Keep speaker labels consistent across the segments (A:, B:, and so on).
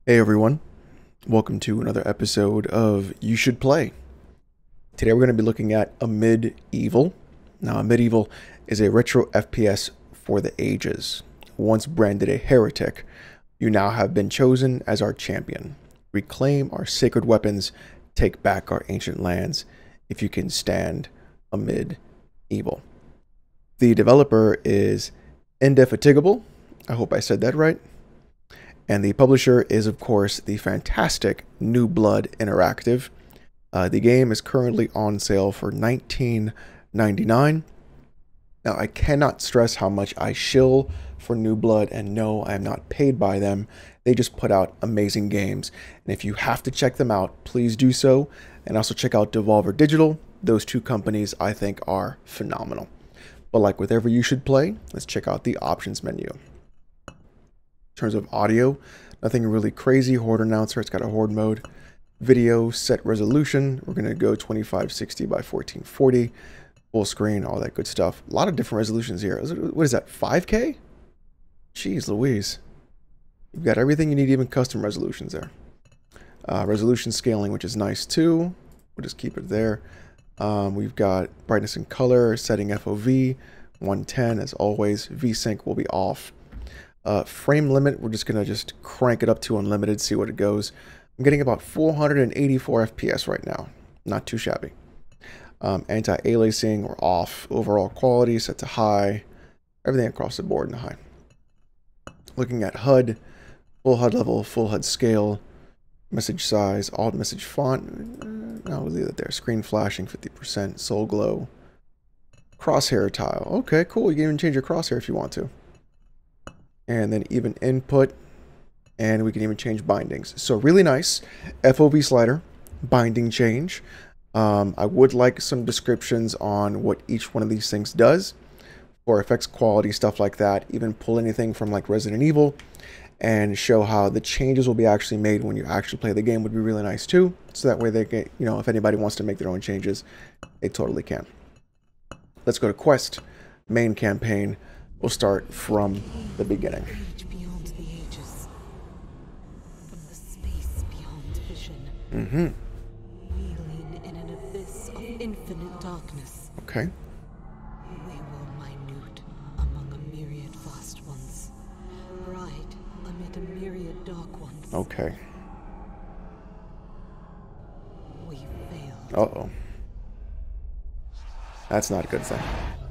A: Hey everyone, welcome to another episode of You Should Play. Today we're going to be looking at a Medieval. Now, a Medieval is a retro FPS for the ages. Once branded a heretic, you now have been chosen as our champion. Reclaim our sacred weapons, take back our ancient lands, if you can stand a Medieval. The developer is Indefatigable. I hope I said that right. And the publisher is, of course, the fantastic New Blood Interactive. The game is currently on sale for $19.99. Now, I cannot stress how much I shill for New Blood, and no, I am not paid by them. They just put out amazing games. And if you have to check them out, please do so. And also check out Devolver Digital. Those two companies, I think, are phenomenal. But like with every You Should Play, let's check out the options menu. In terms of audio, nothing really crazy. Horde announcer, it's got a horde mode. Video set resolution, we're going to go 2560 by 1440. Full screen, all that good stuff. A lot of different resolutions here. What is that, 5K? Jeez Louise. You've got everything you need, even custom resolutions there. Resolution scaling, which is nice too. We'll just keep it there. We've got brightness and color, setting FOV, 110 as always. VSync will be off. Frame limit, we're just going to crank it up to unlimited, see what it goes. I'm getting about 484 FPS right now. Not too shabby. Anti-aliasing, we're off. Overall quality set to high. Everything across the board in the high. Looking at HUD, full HUD level, full HUD scale, message size, alt message font. No, we'll leave it there. Screen flashing, 50%, soul glow. Crosshair tile. Okay, cool. You can even change your crosshair if you want to. And then even input, and we can even change bindings. So really nice. FOV slider, binding change. I would like some descriptions on what each one of these things does for effects quality, stuff like that. Even pull anything from like Resident Evil and show how the changes will be actually made when you actually play the game would be really nice too. So that way they get, you know, if anybody wants to make their own changes, they totally can. Let's go to quest, main campaign. We'll start from the beginning.
B: Beyond the ages, from the space beyond vision, wheeling in an abyss of infinite darkness.
A: Okay.
B: We were minute among a myriad vast ones, bright amid a myriad dark ones.
A: Okay.
B: We failed.
A: Uh-oh. That's not a good thing.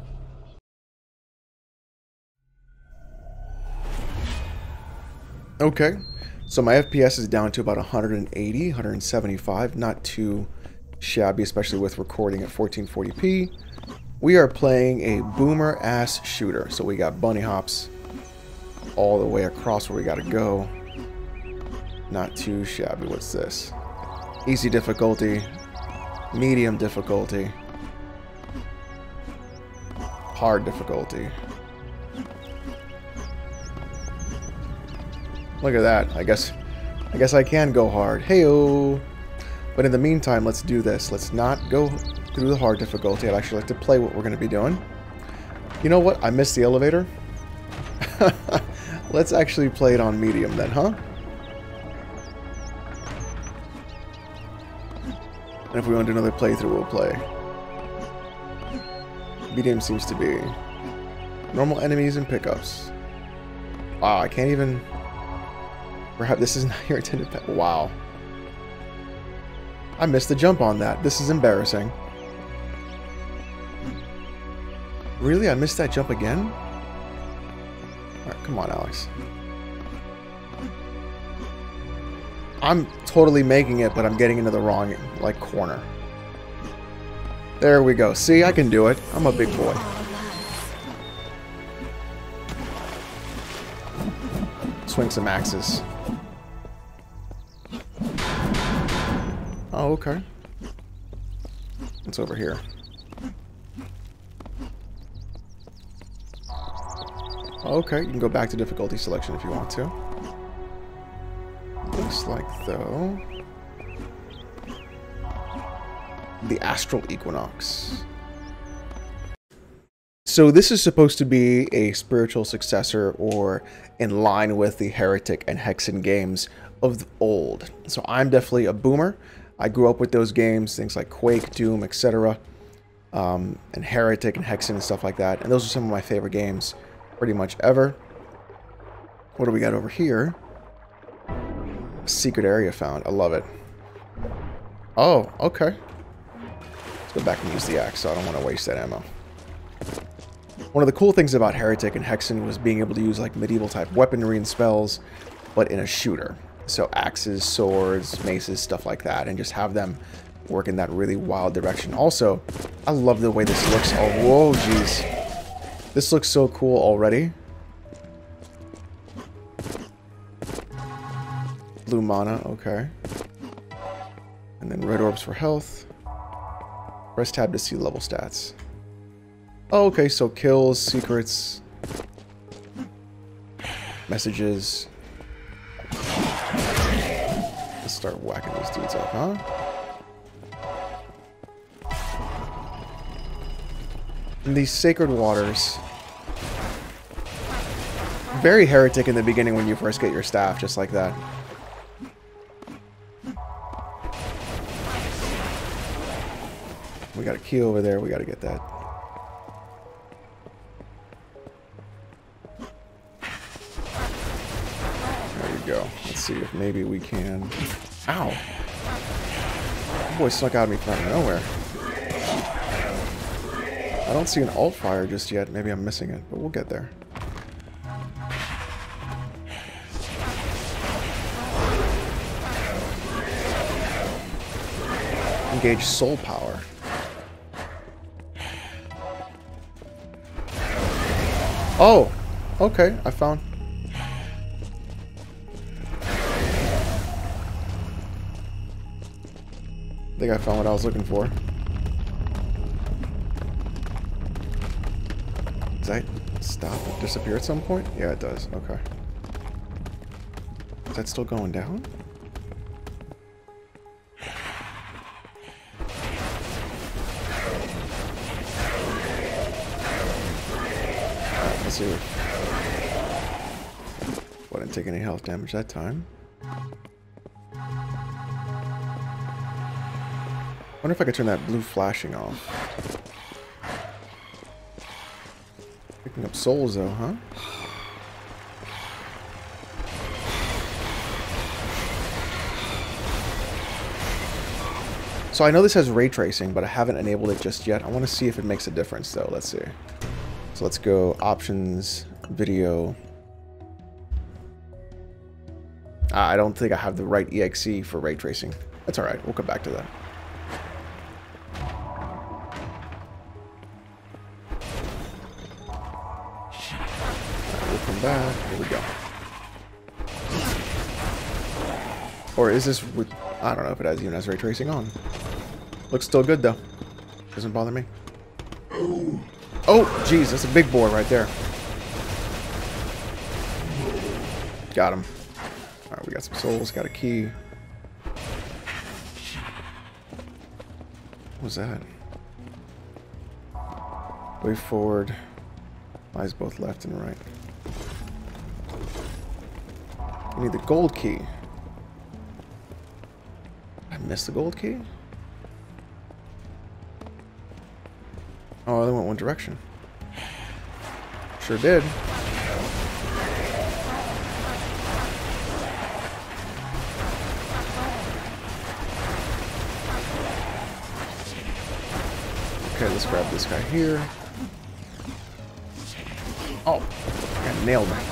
A: Okay, so my FPS is down to about 180, 175, not too shabby, especially with recording at 1440p. We are playing a boomer-ass shooter, so we got bunny hops all the way across where we gotta go. Not too shabby. What's this? Easy difficulty, medium difficulty, hard difficulty. Look at that. I guess I can go hard. Heyo. But in the meantime, let's do this. Let's not go through the hard difficulty. I'd actually like to play what we're going to be doing. You know what? I missed the elevator. Let's actually play it on medium then, huh? And if we want to do another playthrough, we'll play. Medium seems to be normal enemies and pickups. Wow, I can't even... Perhaps this is not your intended pet. Wow. I missed the jump on that. This is embarrassing. Really? I missed that jump again? Alright, come on, Alex. I'm totally making it, but I'm getting into the wrong, like, corner. There we go. See, I can do it. I'm a big boy. Swing some axes. Oh, okay. What's over here? Okay, you can go back to difficulty selection if you want to. Looks like, though... the Astral Equinox. So this is supposed to be a spiritual successor or in line with the Heretic and Hexen games of old. So I'm definitely a boomer. I grew up with those games, things like Quake, Doom, etc. And Heretic and Hexen and stuff like that. And those are some of my favorite games pretty much ever. What do we got over here? Secret area found. I love it. Oh, okay. Let's go back and use the axe, so I don't want to waste that ammo. One of the cool things about Heretic and Hexen was being able to use like medieval type weaponry and spells, but in a shooter. So axes, swords, maces, stuff like that, and just have them work in that really wild direction. Also, I love the way this looks. Oh, whoa, jeez. This looks so cool already. Blue mana, okay. And then red orbs for health. Press tab to see level stats. Oh, okay, so kills, secrets, messages. Let's start whacking these dudes up, huh? And these sacred waters. Very Heretic in the beginning when you first get your staff, just like that. We got a key over there, we gotta get that. There we go. Let's see if maybe we can... Ow! That boy snuck out of me from out of nowhere. I don't see an alt fire just yet. Maybe I'm missing it, but we'll get there. Engage soul power. Oh! Okay, I found... I think I found what I was looking for. Does that stop and disappear at some point? Yeah, it does. Okay. Is that still going down? Let's see. Well, I didn't take any health damage that time. I wonder if I could turn that blue flashing off. Picking up souls though, huh? So I know this has ray tracing, but I haven't enabled it just yet. I want to see if it makes a difference though. Let's see. So let's go options, video. I don't think I have the right EXE for ray tracing. That's alright, we'll come back to that. We'll come back. Here we go. Or is this with... I don't know if it even has ray tracing on. Looks still good though. Doesn't bother me. Oh, jeez, that's a big boy right there. Got him. Alright, we got some souls, got a key. What was that? Way forward. Eyes both left and right. We need the gold key. I missed the gold key? Oh, I only went one direction. Sure did. Okay, let's grab this guy here. Oh, I nailed him.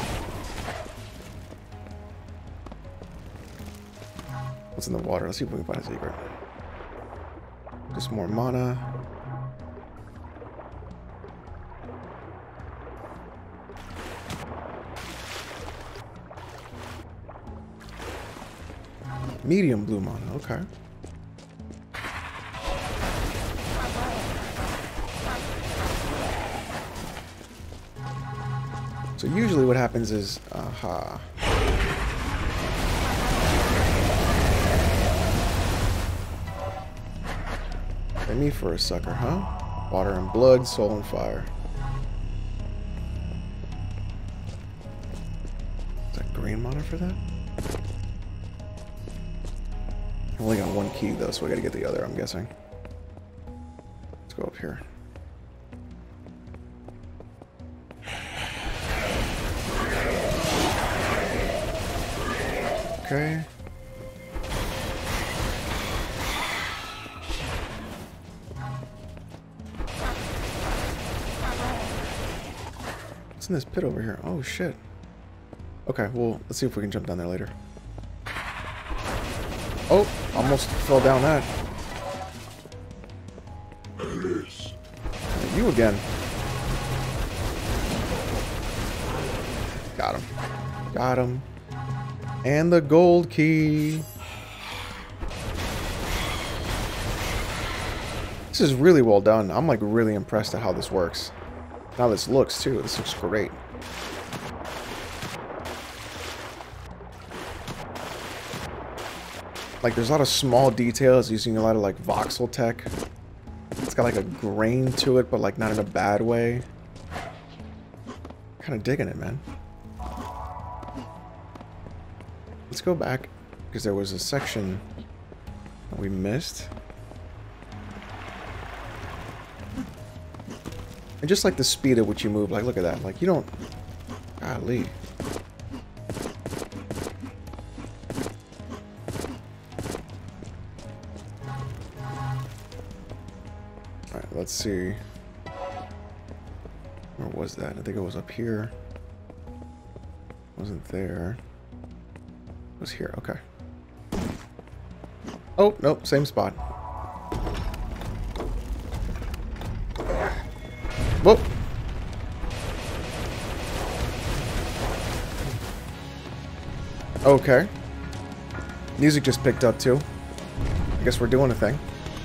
A: What's in the water? Let's see if we can find a secret. Just more mana. Medium blue mana, okay. So usually what happens is, aha. Play me for a sucker, huh? Water and blood, soul and fire. Is that green mana for that? I only got one key though, so I gotta get the other, I'm guessing. Let's go up here. Okay. What's in this pit over here? Oh shit. Okay, well, let's see if we can jump down there later. Oh, almost fell down that. You again. Got him. Got him. And the gold key. This is really well done. I'm like really impressed at how this works. How this looks too. This looks great. Like there's a lot of small details using a lot of like voxel tech. It's got like a grain to it, but like not in a bad way. Kind of digging it, man. Let's go back because there was a section that we missed. And just like the speed at which you move, like look at that. Like you don't... Golly. Alright, let's see. Where was that? I think it was up here. Wasn't there. It was here, okay. Oh, nope, same spot. Whoop. Okay. Music just picked up too. I guess we're doing a thing.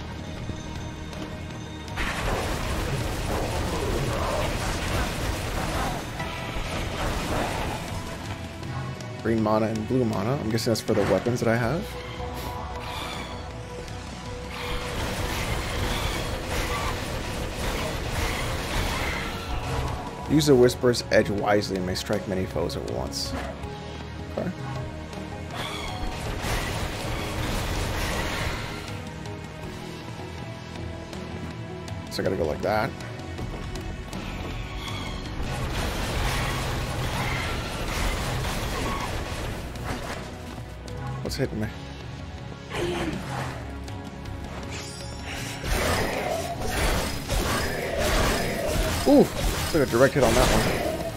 A: Green mana and blue mana. I'm guessing that's for the weapons that I have. Use the Whisper's Edge wisely and may strike many foes at once. Okay. So I gotta go like that. What's hitting me? Ooh! Looks like a direct hit on that one.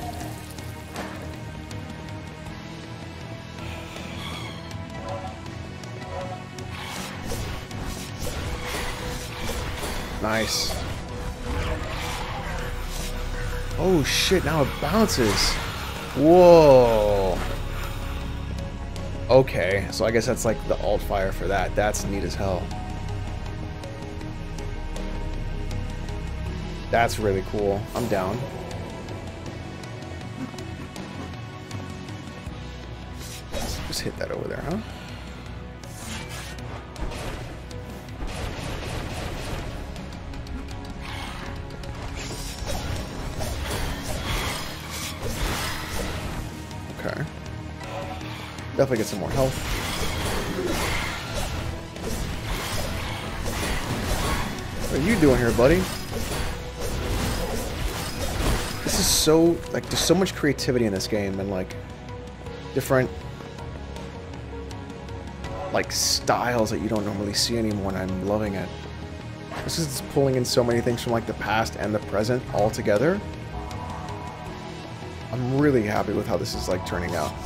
A: Nice. Oh shit, now it bounces. Whoa. Okay, so I guess that's like the alt fire for that. That's neat as hell. That's really cool. I'm down. Let's just hit that over there, huh? Okay. Definitely get some more health. What are you doing here, buddy? This is so, like, there's so much creativity in this game and, like, different, like, styles that you don't normally see anymore, and I'm loving it. This is pulling in so many things from, like, the past and the present all together. I'm really happy with how this is, like, turning out.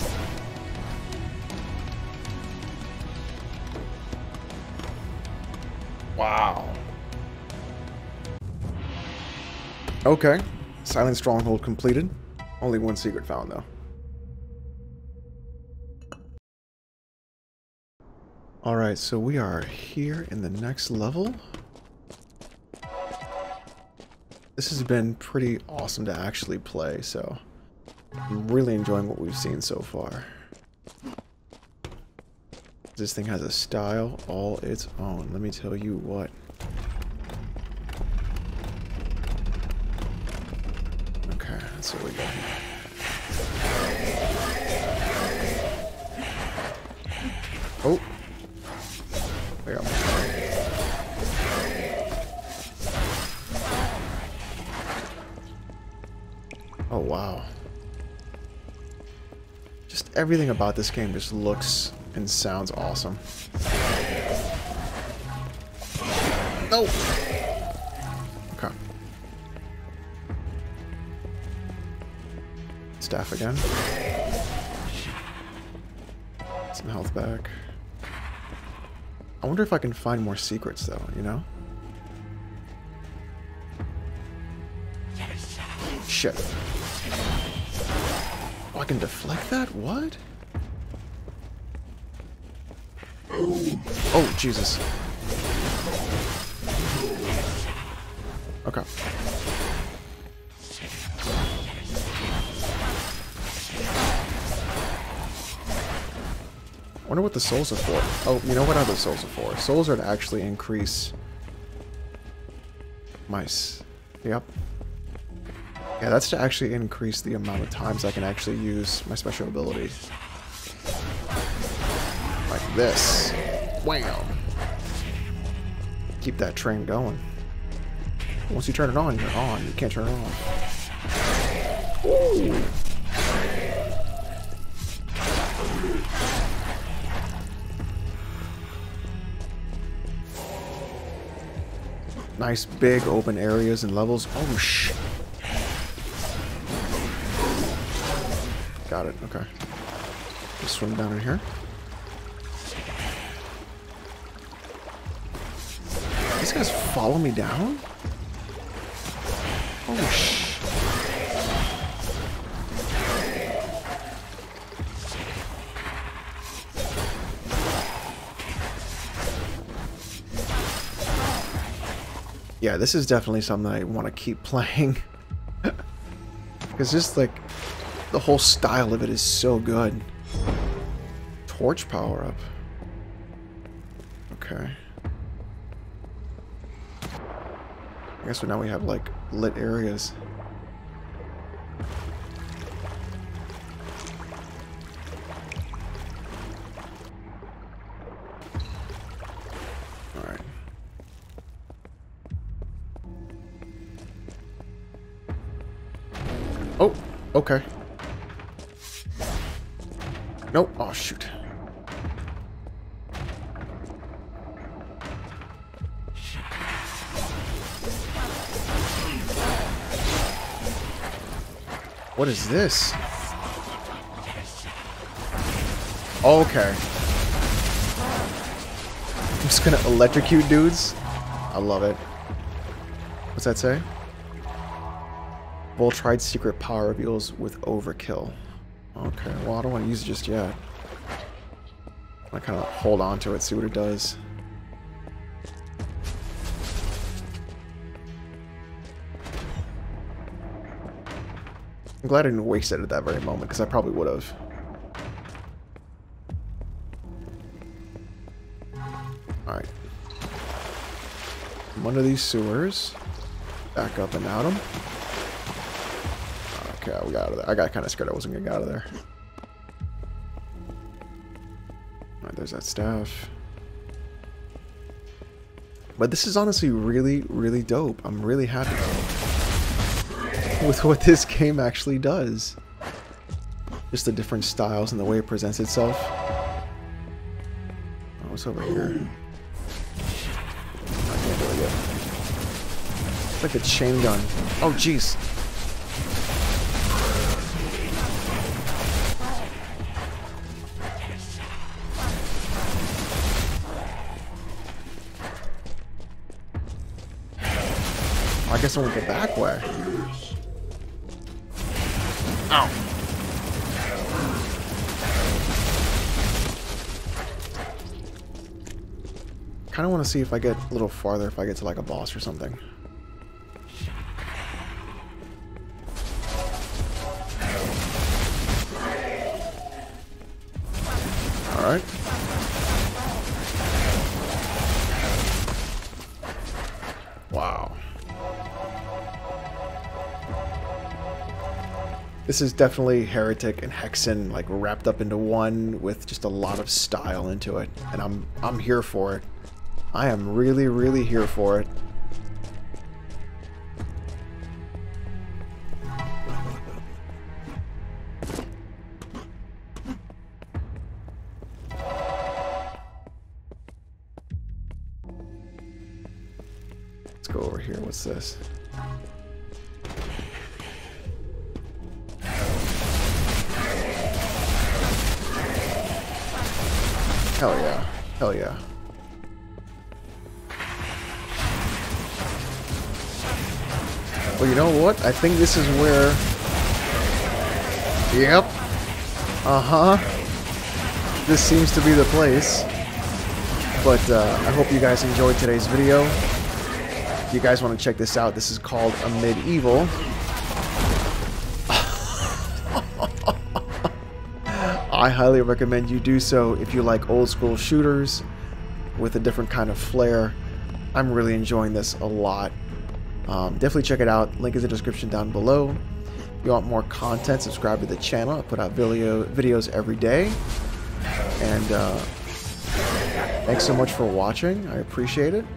A: Wow. Okay. Silent Stronghold completed. Only one secret found, though. Alright, so we are here in the next level. This has been pretty awesome to actually play, so I'm really enjoying what we've seen so far. This thing has a style all its own, let me tell you what. Okay, that's what we got here. Oh. everything about this game just looks and sounds awesome. No! Okay. Staff again. Some health back. I wonder if I can find more secrets though, you know? Shit. Oh, I can deflect that? What? Oh, Jesus. Okay. I wonder what the souls are for. Oh, you know what other souls are for? Souls are to actually increase my... Yep. Yeah, that's to actually increase the amount of times I can actually use my special ability. Like this. Wham! Keep that train going. Once you turn it on, you're on. You can't turn it off. Ooh. Nice big open areas and levels. Oh, shit. Got it, okay. Just swim down in here. These guys follow me down? Oh, shit. Yeah, this is definitely something I want to keep playing. Because just like the whole style of it is so good. Torch power up. Okay. I guess now we have like lit areas. Alright. Oh, okay. Nope. Oh, shoot. What is this? Okay. I'm just gonna electrocute dudes. I love it. What's that say? Voltride's secret power reveals with overkill. Okay, well I don't want to use it just yet. I kind of hold on to it, see what it does. I'm glad I didn't waste it at that very moment, because I probably would have. Alright. I'm under these sewers. Back up and out them. Okay, we got out of there. I got kind of scared I wasn't going to get out of there. Alright, there's that staff. But this is honestly really, really dope. I'm really happy with what this game actually does. Just the different styles and the way it presents itself. Oh, what's over here? I can't really get. It's like a chain gun. Oh, jeez. I guess I went the back way. Ow. Kind of want to see if I get a little farther if I get to like a boss or something. Alright. Wow. This is definitely Heretic and Hexen like wrapped up into one with just a lot of style into it, and I'm here for it. I am really, really here for it. here. What's this? Hell yeah. Hell yeah. Well, you know what? I think this is where... Yep. Uh-huh. This seems to be the place. But I hope you guys enjoyed today's video. If you guys want to check this out, this is called A Medieval. I highly recommend you do so if you like old school shooters with a different kind of flair. I'm really enjoying this a lot. Definitely check it out. Link is in the description down below. If you want more content, subscribe to the channel. I put out videos every day. And thanks so much for watching. I appreciate it.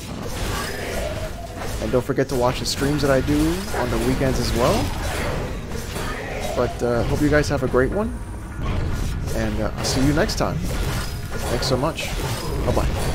A: And don't forget to watch the streams that I do on the weekends as well. But hope you guys have a great one. And I'll see you next time. Thanks so much. Bye-bye.